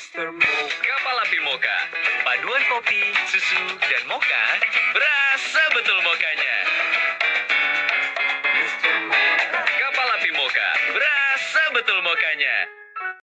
Mr. Mocha. Kapal api Mocha. Paduan kopi, susu, dan mocha. Berasa betul mokanya. Mr. Mocha. Kapal api Mocha. Berasa betul mokanya.